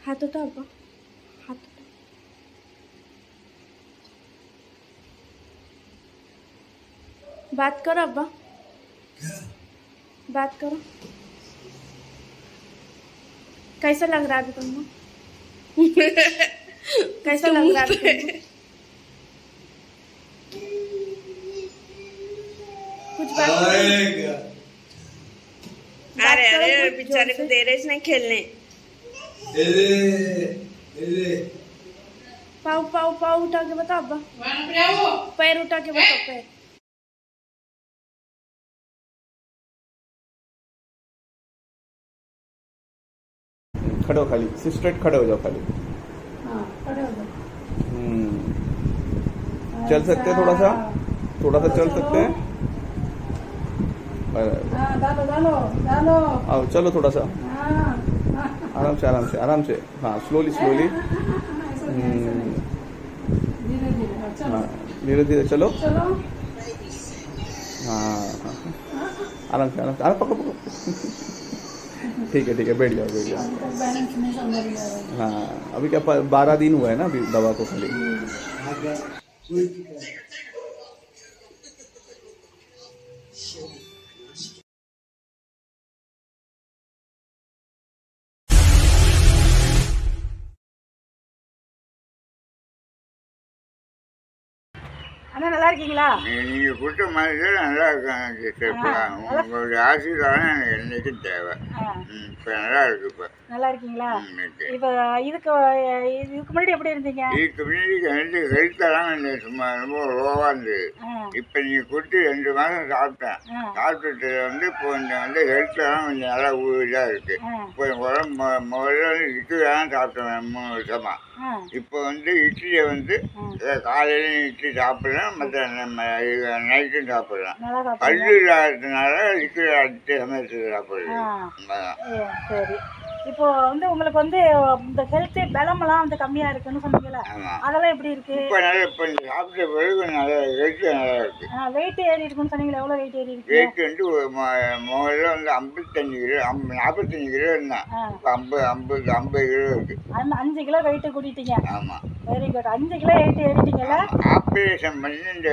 हाथ उठा अब्बा, हाथ उठा। बात करो अब्बा, बात करो। कैसा लग रहा है तुमको? कैसा लग रहा है तुमको? कुछ बात अरे अरे बेचारे को दे रहे इसने खेलने। पाव पाव पाव उठा के बता अब्बा, पैर उठा के बताओ, पैर। खड़े हो खाली, स्ट्रेट खड़े हो जाओ खाली। हाँ, खड़े हो जाओ। चल सकते हैं थोड़ा सा चल सकते हैं। डालो डालो डालो। आओ चलो थोड़ा सा आराम से। हाँ स्लोली धीरे धीरे चलो। हाँ आराम से पकड़ो। ठीक है बैठ जाओ। हाँ अभी क्या 12 दिन हुआ है ना अभी दवा को खाली। அண்ணா நல்லா இருக்கீங்களா? நீங்க கொடுத்த மாதிரி நல்லா இருக்காங்க. உங்களுடைய ஆசீர்வாதம் எனக்கு என்னைக்கும் தேவை. இப்ப நல்லா இருக்கு. இப்ப நல்லா இருக்கீங்களா? இப்ப இதுக்கு முன்னாடி எப்படி இருந்தீங்க? இதுக்கு முன்னாடி ஹெல்த்தெல்லாம் சும்மா ரொம்ப லோவா இருந்தது. இப்ப நீங்க கொடுத்து 2 மாதம் சாப்பிட்டேன். சாப்பிட்டுட்டு இப்போ கொஞ்சம் ஹெல்த்தெல்லாம் கொஞ்சம் நல்லா இதா இருக்கு. இப்போ உடம்பு முதல்ல இட்லி தான் சாப்பிட்டேன் 3 வருஷமா. இப்போ இட்லியை காலையில இட்லி சாப்பிடலாம், மற்ற நைட்டும் சாப்பிடலாம். பல்லு இல்லாததுனால லிக்விட் அடிச்சு சமைச்சு சாப்பிடலாம். சரி, இப்போ உங்களுக்கு இந்த ஹெல்த் பலமெல்லாம் கம்மியா இருக்குன்னு சொன்னீங்கல்ல, அதெல்லாம் எப்படி இருக்கு? இப்போ நல்லா இப்போ சாப்பிட்ட பிறகு நல்லா ஹெல்த் நல்லா இருக்கு. வெயிட் ஏறி இருக்குன்னு சொன்னீங்களா? எவ்வளவு வெயிட் ஏறி இருக்கு? வெயிட் முதல்ல 55 கிலோ 45 கிலோ இருந்தான். இப்போ 50 கிலோ இருக்கு. 5 கிலோ வெயிட் கூட்டிட்டீங்க. ஆமா, வெரி குட். 5 கிலோ வெயிட் ஏறிட்டீங்கல்ல. ஆப்ரேஷன் பண்ணி இந்த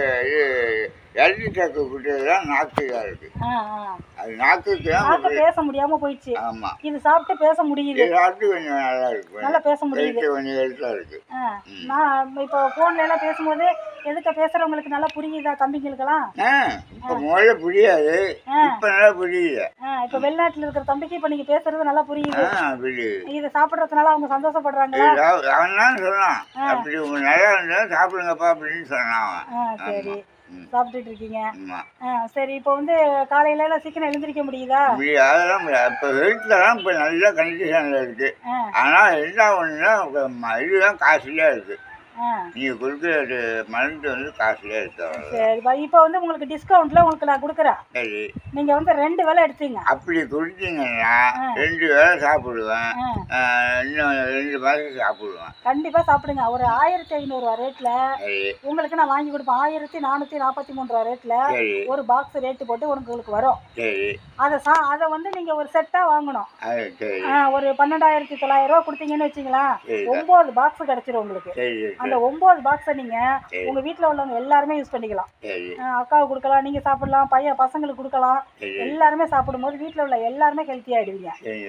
எல்டி சாக்கு குட்டியெல்லாம் நாக்குதா இருக்கு. அது நாக்கு பேச முடியாம போயிடுச்சு. ஆமா, இது சாப்பிட்டு பேச முடியுது. சாப்பிட்டு கொஞ்சம் நல்லா இருக்கு, நல்லா பேச முடியுது, கொஞ்சம் ஹெல்த்தா இருக்கு. நான் இப்போ போன்ல எல்லாம் பேசும்போது எதுக்கு பேசுறவங்களுக்கு நல்லா புரியுதா தம்பிங்களுக்கெல்லாம்? இப்ப முதல்ல புரியாது, இப்ப நல்லா புரியுது. இப்ப வெளிநாட்டுல இருக்கிற தம்பிக்கு இப்ப நீங்க பேசுறது நல்லா புரியுது. இதை சாப்பிடுறதுனால அவங்க சந்தோஷப்படுறாங்களா? அவன் தான் சொன்னான், அப்படி நல்லா இருந்தா சாப்பிடுங்கப்பா அப்படின்னு சொன்னான். சரி, சாப்பிட்டுட்டு இருக்கீங்க. சரி, இப்போ காலையில எல்லாம் சீக்கிரம் எழுந்திருக்க முடியுதா? அதெல்லாம் இப்ப ஹெல்த்லாம் இப்ப நல்ல கண்டிஷன்ல இருக்கு. ஆனா என்ன ஒண்ணுன்னா இதுதான் காஸ்ட்லியா இருக்கு. நீங்க கொடுக்குற மருந்து காஸ்ட்லியா இருக்கு. சரி, இப்போ உங்களுக்கு டிஸ்கவுண்ட்ல நான் கொடுக்குறேன். சரி, நீங்க 2 வேளை எடுத்தீங்க. அப்படி கொடுத்தீங்கன்னா 2 வேளை சாப்பிடுவேன், இன்னும் 2 மாதம் சாப்பிடுவேன். கண்டிப்பா சாப்பிடுங்க. ஒரு 1500 ரேட்ல உங்களுக்கு நான் வாங்கி கொடுப்பேன். 1443 ரேட்ல ஒரு பாக்ஸ் ரேட்டு போட்டு உங்களுக்கு வரும். அதை நீங்க ஒரு செட்டா வாங்கணும். ஒரு 12900 ரூபாய் கொடுத்தீங்கன்னு வச்சுங்களா, 9 பாக்ஸ் கிடைச்சிரும் உங்களுக்கு. அந்த 9 பாக்ஸை நீங்க உங்க வீட்டுல உள்ளவங்க எல்லாருமே யூஸ் பண்ணிக்கலாம். அக்காவுக்கு கொடுக்கலாம், நீங்க சாப்பிடலாம், பசங்களுக்கு கொடுக்கலாம். எல்லாருமே சாப்பிடும்போது வீட்டுல உள்ள எல்லாருமே ஹெல்த்தி ஆயிடுவீங்க.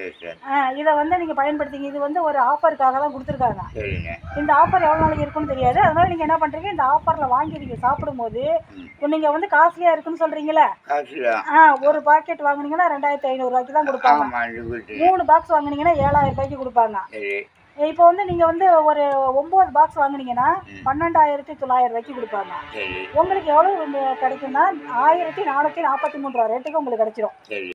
இதை நீங்க பயன்படுத்திங்க. இது ஒரு ஆஃபருக்காக தான் கொடுத்துருக்காங்க. இந்த ஆஃபர் எவ்வளவு நாளைக்கு இருக்குன்னு தெரியாது. அதனால நீங்க என்ன பண்றீங்க, இந்த ஆஃபர்ல வாங்கி நீங்க சாப்பிடும்போது நீங்க காஸ்ட்லியா இருக்குன்னு சொல்றீங்களே, ஒரு பாக்கெட் வாங்குனீங்கன்னா 2500 ரூபாய்க்கு தான் கொடுப்பாங்க. 3 பாக்ஸ் வாங்குனீங்கன்னா 7000 ரூபாய்க்கு கொடுப்பாங்க. இப்போ நீங்க ஒரு 9 பாக்ஸ் வாங்குனீங்கன்னா 12900 ரூபாய்க்கு கொடுப்பாங்க. உங்களுக்கு எவ்வளவு கிடைக்கும்னா 1443 ரேட்டுக்கு உங்களுக்கு கிடைச்சிரும்.